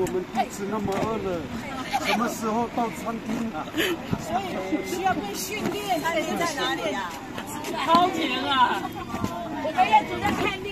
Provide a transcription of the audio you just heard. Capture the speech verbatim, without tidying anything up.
我们肚子那么饿了，什么时候到餐厅啊？ 所以需要被训练。 餐厅在哪里呀？ 超前啊！我们要主任看。